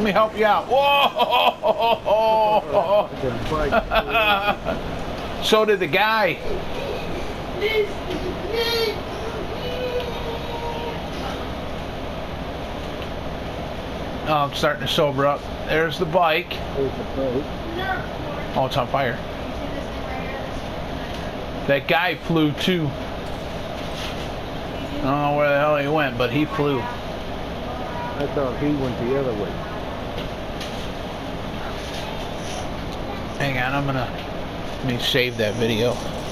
Let me help you out. Whoa! So did the guy. Oh, I'm starting to sober up. There's the bike. There's the boat. Oh, it's on fire. That guy flew too. I don't know where the hell he went, but he flew. I thought he went the other way. Hang on, let me save that video.